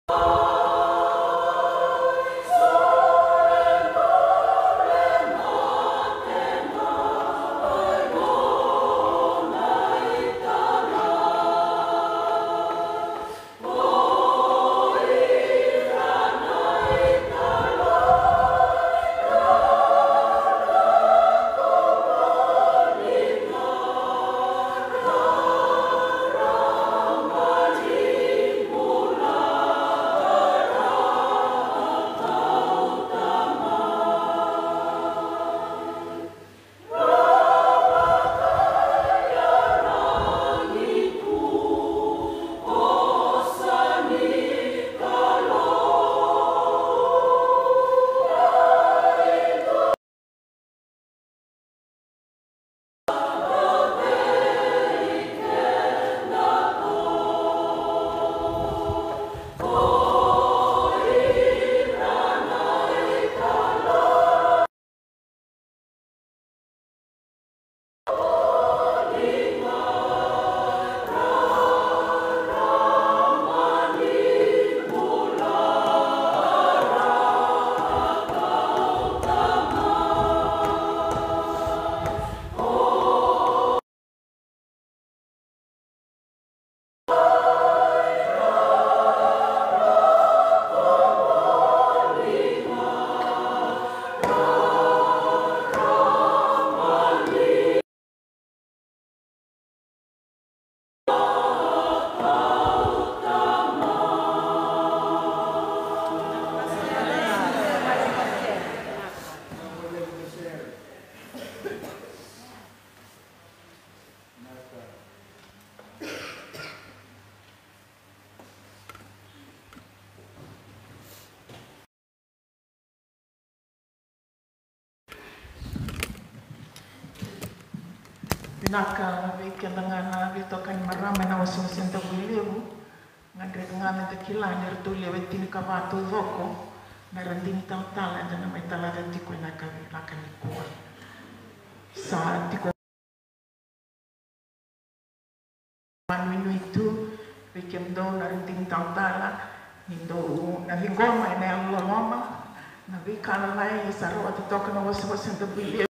Naka veke ngana vito kan marama na wasu senta buliu ngandre ngana te kila ner tu le vetini kavato voko na randini tala na mai tala de ko na ka ni ko sa tiko manu itu veke ndo na randini tala nindo na vingoma na loma na vikala lai sa ro toka na wasu senta buliu